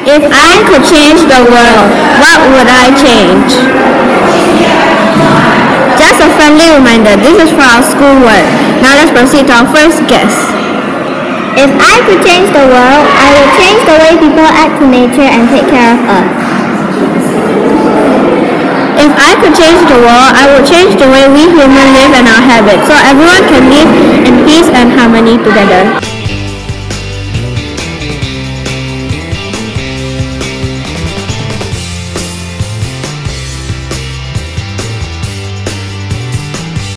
If I could change the world, what would I change? Just a friendly reminder, this is for our schoolwork. Now let's proceed to our first guess. If I could change the world, I would change the way people act to nature and take care of us. If I could change the world, I would change the way we humans live and our habits, so everyone can live in peace and harmony together.